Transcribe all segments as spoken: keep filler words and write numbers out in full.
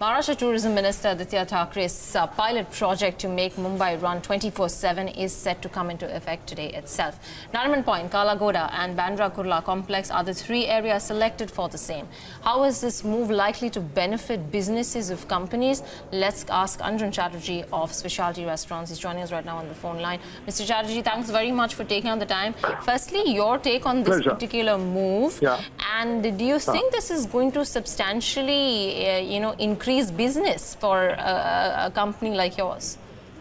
Maharashtra Tourism Minister Aditya Thakere's uh, pilot project to make Mumbai run twenty-four seven is set to come into effect today itself. Nariman Point, Kala Ghoda and Bandra Kurla complex are the three areas selected for the same. How is this move likely to benefit businesses of companies? Let's ask Anjan Chatterjee of Specialty Restaurants. He's joining us right now on the phone line. Mister Chatterjee, thanks very much for taking on the time. Firstly, your take on this Pleasure. particular move. Yeah. And do you think this is going to substantially, uh, you know, increase business for a, a company like yours?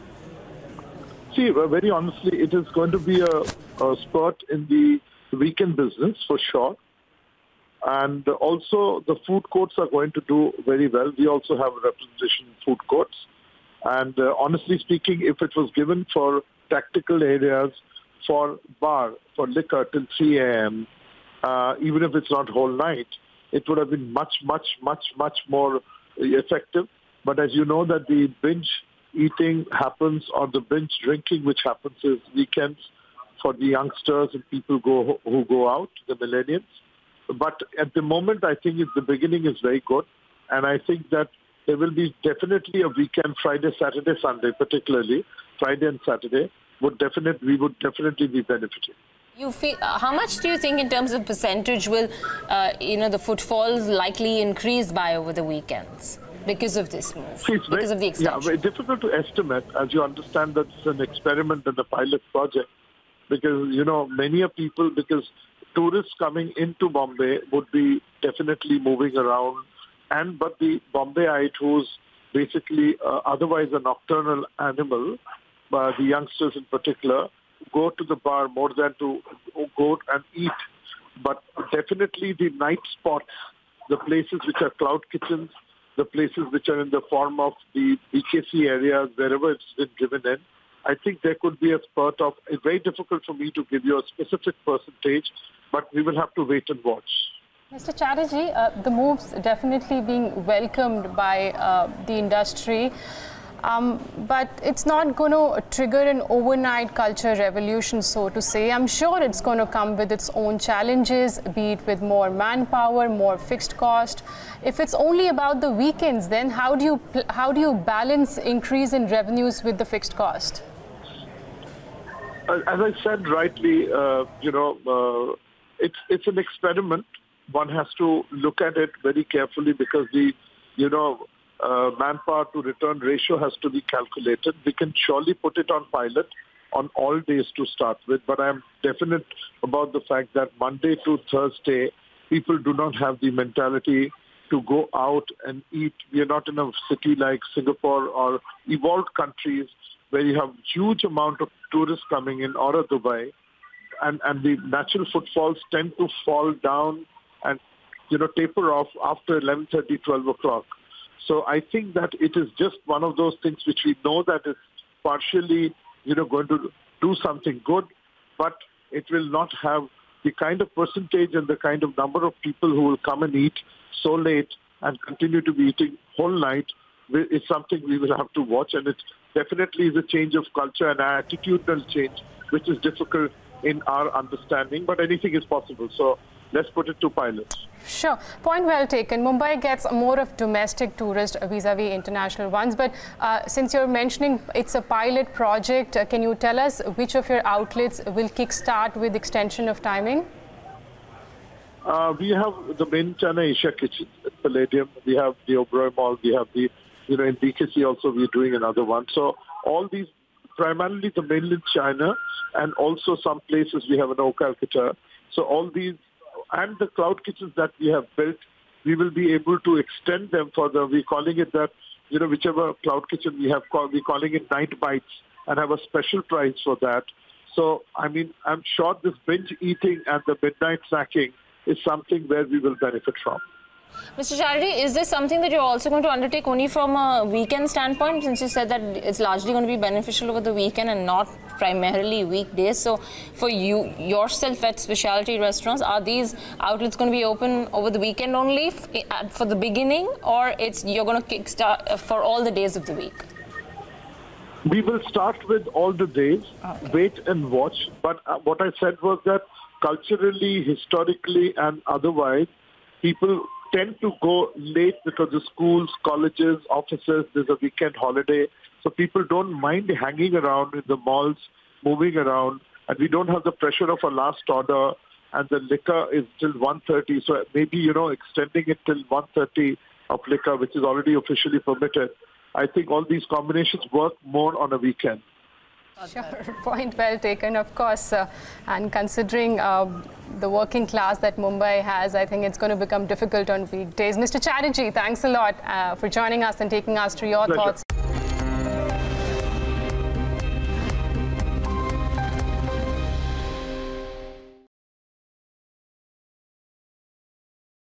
See, uh, very honestly, it is going to be a, a spurt in the weekend business for sure. And also the food courts are going to do very well. We also have representation in food courts. And uh, honestly speaking, if it was given for tactical areas, for bar, for liquor till three A M, uh, even if it's not whole night, it would have been much, much, much, much more effective. But as you know that the binge eating happens, or the binge drinking which happens is weekends for the youngsters and people go who go out, the millennials. But at the moment, I think the beginning is very good. And I think that there will be definitely a weekend, Friday, Saturday, Sunday, particularly Friday and Saturday, would definitely, we would definitely be benefiting. You feel, uh, how much do you think in terms of percentage will, uh, you know, the footfalls likely increase by over the weekends because of this move, See, because very, of the extension? Yeah, very difficult to estimate, as you understand that it's an experiment and a pilot project, because, you know, many of people, because tourists coming into Bombay would be definitely moving around, and but the Bombayite, who's basically uh, otherwise a nocturnal animal, uh, the youngsters in particular, go to the bar more than to go and eat. But definitely the night spots, the places which are cloud kitchens, the places which are in the form of the B K C areas, wherever it's been given in, I think there could be a spurt of, it's very difficult for me to give you a specific percentage, but we will have to wait and watch. Mister Chatterjee, uh, the move's definitely being welcomed by uh, the industry. Um, but it's not going to trigger an overnight culture revolution, so to say. I'm sure it's going to come with its own challenges, be it with more manpower, more fixed cost. If it's only about the weekends, then how do you how do you balance increase in revenues with the fixed cost? As I said rightly, uh, you know, uh, it's it's an experiment. One has to look at it very carefully because the, you know, Uh, manpower to return ratio has to be calculated. We can surely put it on pilot on all days to start with, but I'm definite about the fact that Monday to Thursday, people do not have the mentality to go out and eat. We are not in a city like Singapore or evolved countries where you have huge amount of tourists coming in, or Dubai, and, and the natural footfalls tend to fall down and, you know, taper off after eleven thirty, twelve o'clock. So I think that it is just one of those things which we know that is partially, you know, going to do something good, but it will not have the kind of percentage and the kind of number of people who will come and eat so late and continue to be eating whole night. It's something we will have to watch, and it definitely is a change of culture and attitudinal change, which is difficult in our understanding, but anything is possible. So let's put it to pilots. Sure. Point well taken. Mumbai gets more of domestic tourists vis-a-vis international ones. But uh, since you're mentioning it's a pilot project, uh, can you tell us which of your outlets will kickstart with extension of timing? Uh, we have the main China Asia Kitchen at Palladium. We have the Oberoi Mall. We have the, you know, in B K C also we're doing another one. So all these, primarily the mainland China, and also some places we have an O Calcutta. So all these, and the cloud kitchens that we have built, we will be able to extend them for the, we're calling it that, you know, whichever cloud kitchen we have, called, we're calling it Night Bites, and have a special price for that. So, I mean, I'm sure this binge eating and the midnight snacking is something where we will benefit from. Mister Chatterjee, is this something that you're also going to undertake only from a weekend standpoint, since you said that it's largely going to be beneficial over the weekend and not primarily weekdays? So for you, yourself at Specialty Restaurants, are these outlets going to be open over the weekend only for the beginning, or it's you're going to kickstart for all the days of the week? We will start with all the days, okay. Wait and watch. But uh, what I said was that culturally, historically, and otherwise, people tend to go late because the schools, colleges, offices, there's a weekend holiday. So people don't mind hanging around in the malls, moving around, and we don't have the pressure of a last order, and the liquor is till one thirty. So maybe, you know, extending it till one thirty of liquor, which is already officially permitted. I think all these combinations work more on a weekend. Sure, point well taken, of course. Uh, and considering uh, the working class that Mumbai has, I think it's going to become difficult on weekdays. Mister Chatterjee, thanks a lot uh, for joining us and taking us through your Pleasure. thoughts.